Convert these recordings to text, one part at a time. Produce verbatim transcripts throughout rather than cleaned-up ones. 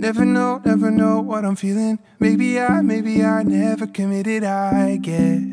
Never know, never know what I'm feeling. Maybe I, maybe I never committed, I guess.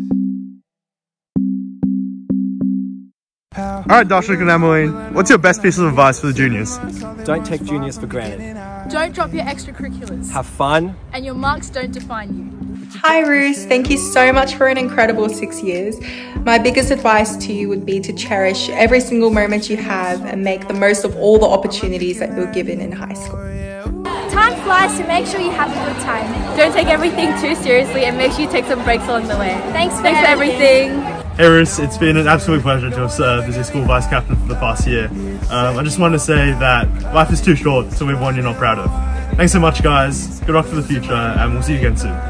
Alright, Darshik and Emmeline, what's your best piece of advice for the juniors? Don't take juniors for granted. Don't drop your extracurriculars. Have fun. And your marks don't define you. Hi Ruse, thank you so much for an incredible six years. My biggest advice to you would be to cherish every single moment you have and make the most of all the opportunities that you're given in high school. Time flies, so make sure you have a good time. Don't take everything too seriously and make sure you take some breaks along the way. Thanks for, Thanks everything. for everything. Hey Ruse, it's been an absolute pleasure to have served as your school vice captain for the past year. Um, I just wanted to say that life is too short to live one you're not proud of. Thanks so much guys, good luck for the future, and we'll see you again soon.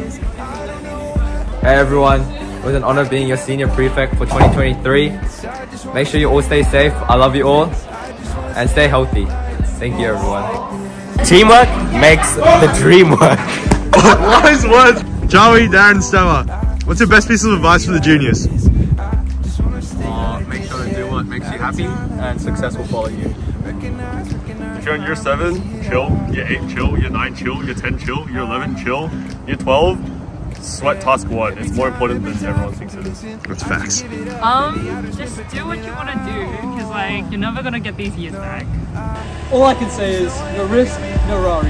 Hey everyone, it was an honor being your senior prefect for twenty twenty-three. Make sure you all stay safe, I love you all, and stay healthy. Thank you everyone. Teamwork makes the dream work. Wise words! Joey, Darren, Stella, what's your best piece of advice for the juniors? Uh, make sure to do what makes you happy, and success will follow you. If you're in year seven, chill. Year eight, chill. Year nine, chill. Year ten, chill. Year eleven, chill. Year twelve, sweat task one. It's more important than everyone thinks it is. That's facts. Um, just do what you want to do, because like, you're never going to get these years back. All I can say is, no risk, no Rari.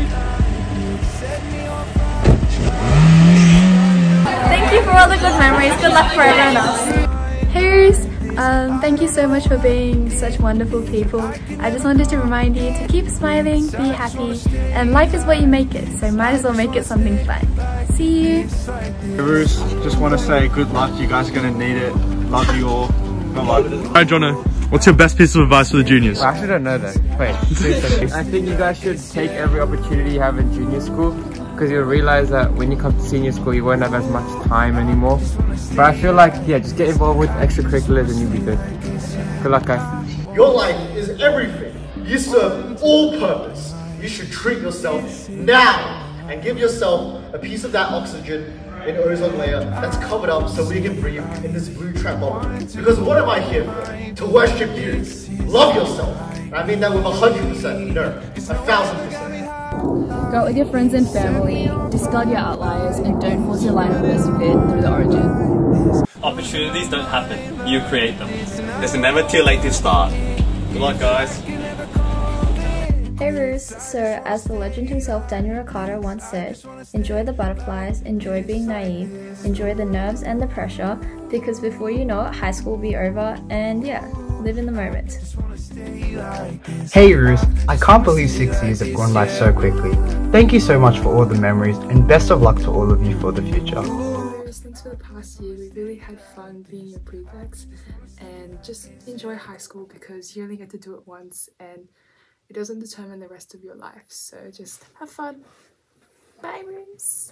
Thank you for all the good memories. Good luck for everyone else. Hey Ruse, um, thank you so much for being such wonderful people. I just wanted to remind you to keep smiling, be happy, and life is what you make it, so might as well make it something fun. See you! Hey Ruse, just want to say good luck, you guys are going to need it. Love you all. Good luck. Alright Jono, what's your best piece of advice for the juniors? I actually don't know that. Wait, I think you guys should take every opportunity you have in junior school, because you'll realize that when you come to senior school you won't have as much time anymore. But I feel like, yeah, just get involved with extracurriculars and you'll be good. Good luck guys. Your life is everything. You serve all purpose. You should treat yourself now and give yourself a piece of that oxygen in ozone layer that's covered up so we can breathe in this blue trap bubble. Because what am I here for? To worship you. Love yourself. And I mean that with a hundred percent. No, a thousand percent. Go out with your friends and family, discard your outliers, and don't force your line of best fit through the origin. Opportunities don't happen, you create them. There's never too late to start. Good luck guys. Hey Ruse, so as the legend himself Daniel Ricciardo once said, enjoy the butterflies, enjoy being naive, enjoy the nerves and the pressure, because before you know it, high school will be over, and yeah, live in the moment. Hey Ruse, I can't believe six years have gone by so quickly. Thank you so much for all the memories, and best of luck to all of you for the future. Thanks for the past year, we really had fun being your prefects, and just enjoy high school because you only get to do it once and it doesn't determine the rest of your life, so just have fun. Bye Ruse.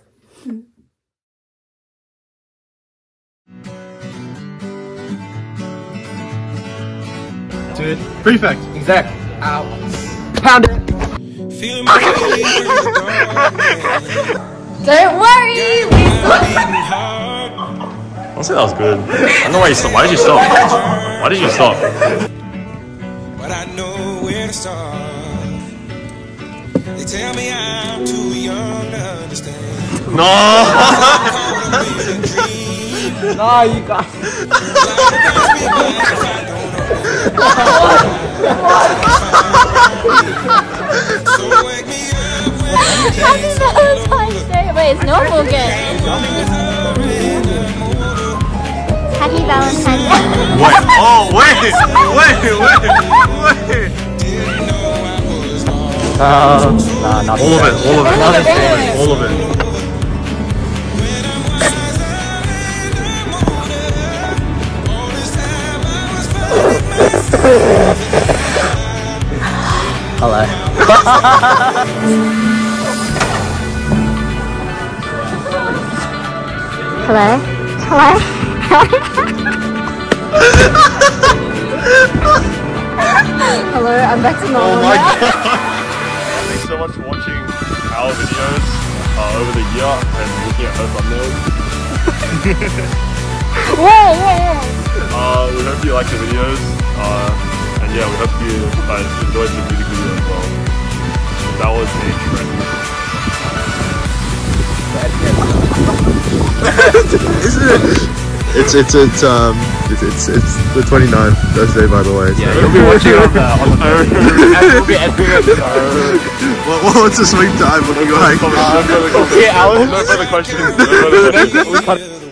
Dude, prefect, exact. Ow. Pound it. Don't worry, we Honestly, that was good. I don't know why you stopped. Why did you stop? Why did you stop? But I know where to start. They tell me I'm too young to understand. No! No, you got Happy Valentine's Day. Wait, it's normal again. Happy Valentine's Day. Wait, oh, wait, wait, wait, wait. Um, nah, not all of it, all of it, all of it, all of it. Hello. Hello? Hello? Hello, I'm back to normal. Oh my god! Thanks so much for watching our videos uh, over the year and looking at her thumbnails. Whoa, whoa, whoa! Uh, we hope you like the videos, uh, and yeah, we hope you guys enjoyed the music video as well. That was the intro. Isn't it? It's it's it's um it's it's, it's the twenty-ninth birthday, by the way. So. Yeah, you'll be watching on the on the We'll be editing it. What, what's the swing time looking like? Okay, Alan. No further questions. No further questions.